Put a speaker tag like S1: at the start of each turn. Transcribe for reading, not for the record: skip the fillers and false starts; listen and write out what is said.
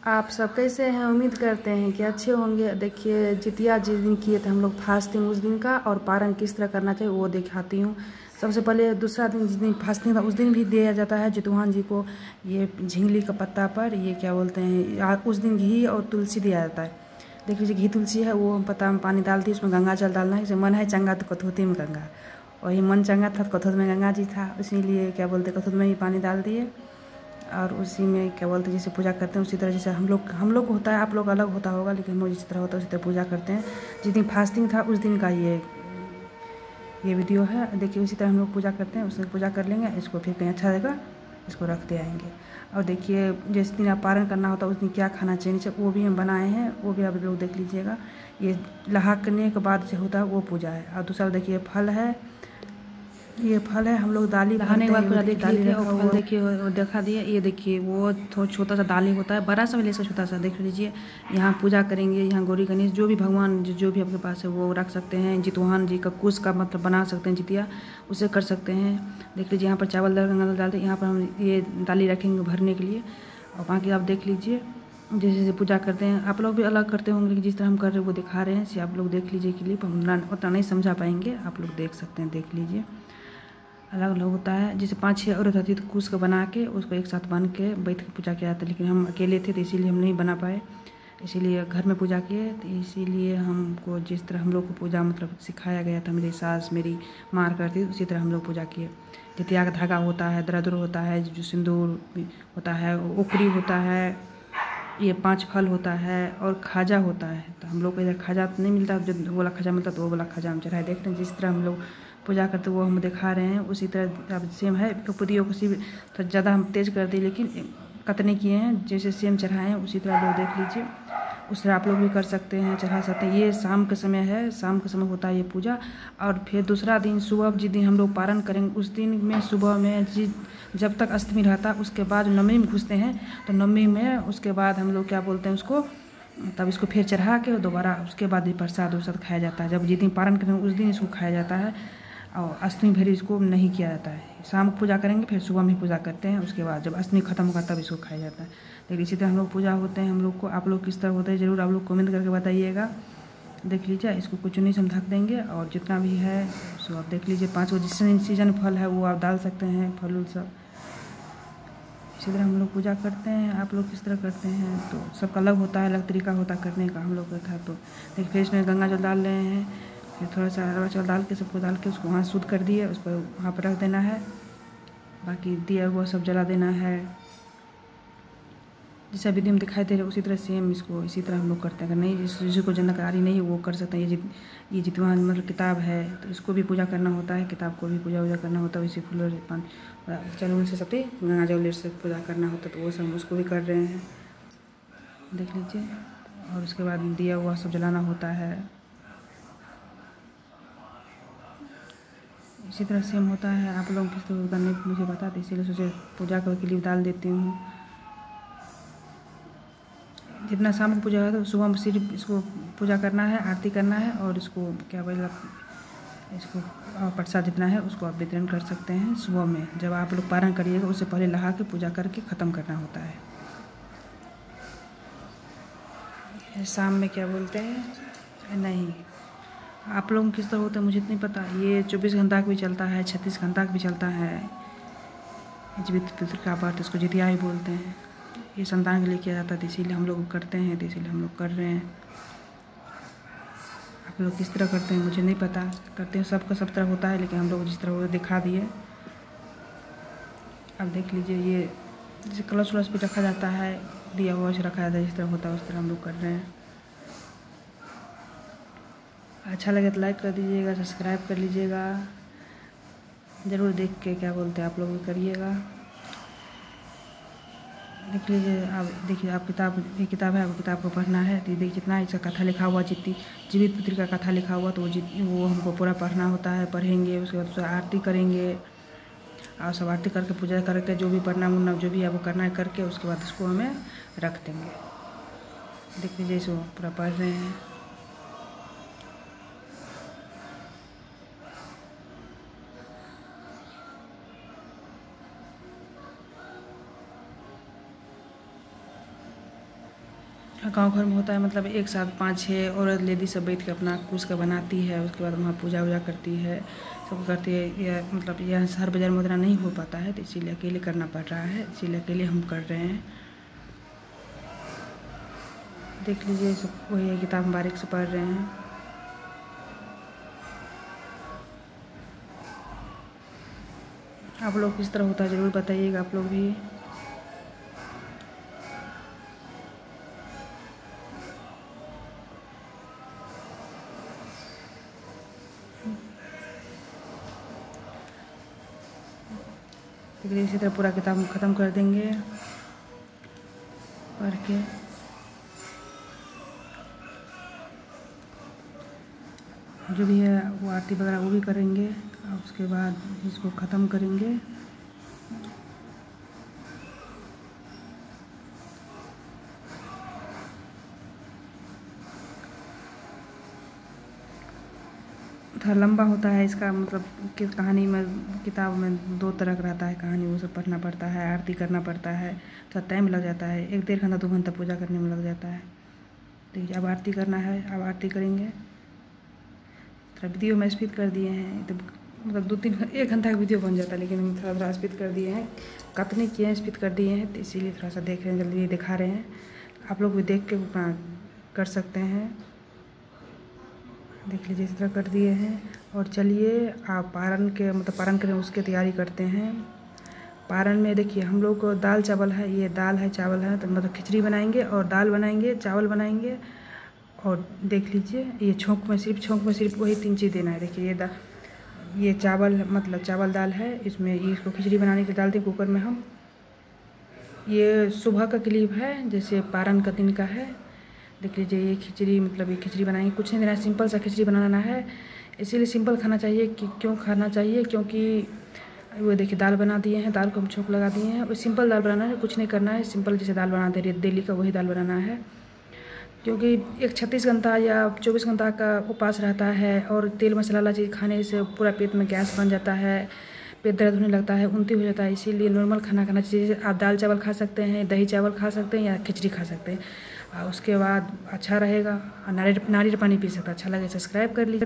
S1: आप सब कैसे हैं? उम्मीद करते हैं कि अच्छे होंगे। देखिए, जितिया जिस दिन किए थे हम लोग फास्टिंग उस दिन का, और पारण किस तरह करना चाहिए वो दिखाती हूँ। सबसे पहले दूसरा दिन जिस दिन फास्टिंग था उस दिन भी दिया जाता है जितवाहन जी को ये झिंगली का पत्ता पर, ये क्या बोलते हैं, उस दिन घी और तुलसी दिया जाता है। देख लीजिए, घी तुलसी है वो पत्ता में पानी डालती है, उसमें गंगा जल डालना है। जैसे मन है चंगा तो कथोती में गंगा, वही मन चंगा था तो कथोत में गंगा जी था, इसीलिए क्या बोलते कथोत में ही पानी डाल दिए और उसी में क्या बोलते हैं जैसे पूजा करते हैं उसी तरह जैसे हम लोग होता है, आप लोग अलग होता होगा, लेकिन हम लोग जिस तरह होता है उसी तरह पूजा करते हैं। जिस दिन फास्टिंग था उस दिन का ये वीडियो है। देखिए, उसी तरह हम लोग पूजा करते हैं, उसमें पूजा कर लेंगे। इसको फिर कहीं अच्छा रहेगा इसको रखते आएंगे। और देखिए, जिस दिन आप पारण करना होता है उस दिन क्या खाना चाहिए वो भी हम बनाए हैं, वो भी आप लोग देख लीजिएगा। ये लहा करने के बाद जो होता है वो पूजा है। और दूसरा देखिए फल है, ये फल है, हम लोग दाली
S2: नहाने के बाद पूरा देख लिए थे और फल
S1: हुआ
S2: देखिए वो दिखा दिए। ये देखिए वो थोड़ा छोटा सा डाली होता है, बड़ा सा भी ले सकते छोटा सा। देख लीजिए, यहाँ पूजा करेंगे, यहाँ गौरी गणेश जो भी भगवान जो भी आपके पास है वो रख सकते हैं। जितवाहन जी का कुश का मतलब बना सकते हैं, जितिया उसे कर सकते हैं। देख लीजिए, यहाँ पर चावल दाल गंगा दाल डालते हैं, यहाँ पर हम ये दाली रखेंगे भरने के लिए। और बाकी आप देख लीजिए जैसे जैसे पूजा करते हैं आप लोग भी अलग करते होंगे, लेकिन जिस तरह हम कर रहे हैं वो दिखा रहे हैं। इसे आप लोग देख लीजिए क्लिप, हम उतना नहीं समझा पाएंगे, आप लोग देख सकते हैं, देख लीजिए। अलग अलग होता है, जैसे 5-6 औरत होती है तो कुश को बना के उसको एक साथ बन के बैठ के पूजा किया जाता है। लेकिन हम अकेले थे तो इसीलिए हम नहीं बना पाए, इसीलिए घर में पूजा किए। तो इसीलिए हमको जिस तरह हम लोग को पूजा मतलब सिखाया गया था, मेरी सास मेरी मार करती थी, उसी तरह हम लोग पूजा किए। जितिया का धागा होता है, दरदुर होता है, जो सिंदूर होता है, ओकरी होता है, ये 5 फल होता है और खाजा होता है। तो हम लोग को इधर खाजा तो नहीं मिलता, जो वो वाला खाजा मिलता तो वो वाला खाजा हम चढ़ाए। देखते हैं जिस तरह हम लोग पूजा करते वो हम दिखा रहे हैं, उसी तरह अब सेम है। कपूरियों को सिर्फ तो ज़्यादा हम तेज़ कर दिए, लेकिन कतने किए हैं जैसे सेम चढ़ाए हैं उसी तरह लोग देख लीजिए। उस तरह आप लोग भी कर सकते हैं, चढ़ा सकते हैं। ये शाम का समय है, शाम के समय होता है ये पूजा। और फिर दूसरा दिन सुबह जिस दिन हम लोग पारण करेंगे उस दिन में सुबह में जब तक अष्टमी रहता है उसके बाद नवमी में घुसते हैं, तो नवमी में उसके बाद हम लोग क्या बोलते हैं उसको, तब इसको फिर चढ़ा के दोबारा उसके बाद ही प्रसाद उरसाद खाया जाता है। जब जिस दिन पारण करेंगे उस दिन इसको खाया जाता है, और अष्टमी भरी इसको नहीं किया जाता है। शाम को पूजा करेंगे फिर सुबह में पूजा करते हैं, उसके बाद जब अष्टमी खत्म होगा तब इसको खाया जाता है। लेकिन इसी तरह हम लोग पूजा होते हैं। हम लोग को आप लोग किस तरह होता है ज़रूर आप लोग कमेंट करके बताइएगा। देख लीजिए, इसको कुछ नहीं से हम ढक देंगे और जितना भी है सो आप देख लीजिए। 5 जिस सीजन फल है वो आप डाल सकते हैं, फल उल सब। इसी तरह हम लोग पूजा करते हैं। आप लोग किस तरह करते हैं तो सबका अलग होता है, अलग तरीका होता है करने का। हम लोग का था तो देखिए, फिर इसमें गंगा जल डाल रहे हैं, फिर थोड़ा सा अरवा चावल डाल के सबको डाल के उसको वहाँ शुद्ध कर दिए, उस पर वहाँ पर रख देना है। बाकी दिया हुआ सब जला देना है। जैसा विधि में दिखाई दे रहा है उसी तरह सेम इसको इसी तरह हम लोग करते हैं। अगर नहीं जिसको जानकारी नहीं है वो कर सकते हैं। ये जितवाहन मतलब किताब है तो इसको भी पूजा करना होता है, किताब को भी पूजा वूजा करना होता है। इसी फूल चलो उनसे सब गंगा जल से पूजा करना होता है, तो वो सब उसको भी कर रहे हैं, देख लीजिए। और उसके बाद दिया हुआ सब जलाना होता है, इसी तरह सेम होता है। आप लोग किस तरह करने मुझे बता दें, इसीलिए सोचे पूजा करके लिए डाल देती हूँ। जितना शाम को पूजा है तो सुबह में सिर्फ इसको पूजा करना है, आरती करना है, और इसको क्या बोला इसको प्रसाद जितना है उसको आप वितरण कर सकते हैं। सुबह में जब आप लोग पारण करिएगा उससे पहले नहा के पूजा करके ख़त्म करना होता है। शाम में क्या बोलते हैं नहीं, आप लोग किस तरह होता है मुझे नहीं पता। ये 24 घंटा का भी चलता है, 36 घंटा का भी चलता है। जीवित पितृ का व्रत इसको जितिया ही बोलते हैं। ये संतान के लिए किया जाता है, तो इसीलिए हम लोग करते हैं, तो इसीलिए हम लोग कर रहे हैं। आप लोग किस तरह करते हैं मुझे नहीं पता, करते हैं सबका सब तरह होता है, लेकिन हम लोग जिस तरह वो दिखा दिए। अब देख लीजिए, ये जैसे कलश वलश भी रखा जाता है, दिया हुआ से रखा जाता है, जिस तरह होता है उस तरह हम लोग कर रहे हैं। अच्छा लगे तो लाइक कर दीजिएगा, सब्सक्राइब कर लीजिएगा, ज़रूर देख के क्या बोलते हैं आप लोग भी करिएगा। देख लीजिए, आप देखिए, आप ये किताब है, आपको किताब को पढ़ना है तो देखिए जितना इसका कथा लिखा हुआ, जितनी जीवित पुत्री का कथा लिखा हुआ तो वो हमको पूरा पढ़ना होता है। पढ़ेंगे उसके बाद उसका आरती करेंगे, और सब आरती करके पूजा करके जो भी पढ़ना मुन्ना जो भी आपको करना है करके उसके बाद उसको हमें रख देंगे। देख लीजिए, इसको पूरा पढ़ रहे हैं। गाँव घर में होता है, मतलब एक साथ 5-6 औरत लेडीज सब बैठ के अपना कुछ का बनाती है, उसके बाद वहाँ पूजा वूजा करती है, सब करती है। यह मतलब यह शहर बाजार में उतना नहीं हो पाता है, तो इसीलिए अकेले करना पड़ रहा है, इसीलिए अकेले हम कर रहे हैं। देख लीजिए, सब वही है, किताब बारीक से पढ़ रहे हैं। आप लोग किस तरह होता है ज़रूर बताइएगा आप लोग भी। देखिए इसी तरह पूरा किताब ख़त्म कर देंगे पढ़ के। जो भी है वो आरती वगैरह वो भी करेंगे, और उसके बाद इसको ख़त्म करेंगे। थोड़ा लंबा होता है इसका, मतलब कि कहानी में किताब में 2 तरह का रहता है कहानी, वो सब पढ़ना पड़ता है, आरती करना पड़ता है, थोड़ा टाइम लग जाता है, 1-1.5 घंटा 2 घंटा पूजा करने में लग जाता है। तो अब आरती करना है, अब आरती करेंगे। थोड़ा वीडियो में स्पीड कर दिए हैं, तो मतलब 1 घंटा का वीडियो बन जाता है, लेकिन हम थोड़ा स्पीड कर दिए हैं, कतने किए हैं स्पीड कर दिए हैं, तो इसीलिए थोड़ा सा देख रहे हैं, जल्दी दिखा रहे हैं। आप लोग भी देख के कर सकते हैं। देख लीजिए इस तरह कर दिए हैं। और चलिए आप पारण के मतलब पारण करें उसकी तैयारी करते हैं। पारण में देखिए हम लोग को दाल चावल है, ये दाल है चावल है, तो मतलब खिचड़ी बनाएंगे और दाल बनाएंगे, चावल बनाएंगे। और देख लीजिए ये छोंक में सिर्फ वही 3 चीज़ देना है। देखिए ये चावल मतलब चावल दाल है, इसमें इसको खिचड़ी बनाने के लिए डालते हैं कुकर में हम। ये सुबह का क्लिप है, जैसे पारण का दिन का है। देख लीजिए ये खिचड़ी मतलब ये खिचड़ी बनाएंगे, कुछ नहीं देना है, सिंपल सा खिचड़ी बनाना है। इसीलिए सिंपल खाना चाहिए कि क्यों खाना चाहिए, क्योंकि वो देखिए दाल बना दिए हैं, दाल को हम छोंक लगा दिए हैं। और सिंपल दाल बनाना है, कुछ नहीं करना है, सिंपल जैसे दाल बनाते हैं डेली का वही दाल बनाना है। क्योंकि एक 36 घंटा या 24 घंटा का उपवास रहता है, और तेल मसाला वाला चीज़ खाने से पूरा पेट में गैस बन जाता है, पेट दर्द होने लगता है, उल्टी हो जाता है। इसीलिए नॉर्मल खाना खाना चाहिए। आप दाल चावल खा सकते हैं, दही चावल खा सकते हैं, या खिचड़ी खा सकते हैं। उसके बाद अच्छा रहेगा। और नारियल पानी पी सकते हैं, अच्छा लगे सब्सक्राइब कर लीजिए।